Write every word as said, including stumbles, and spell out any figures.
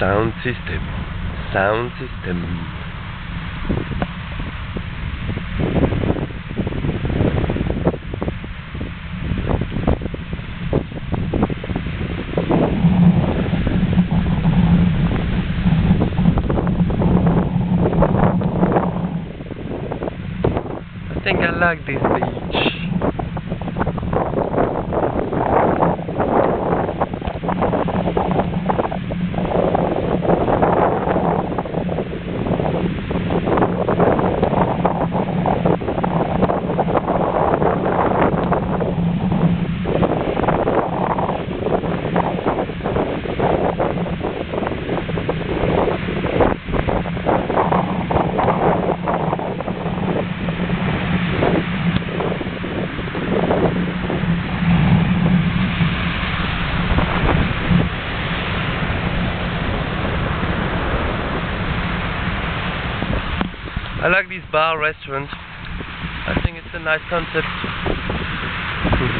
Sound system. Sound system. I think I like this beach. I like this bar restaurant. I think it's a nice concept.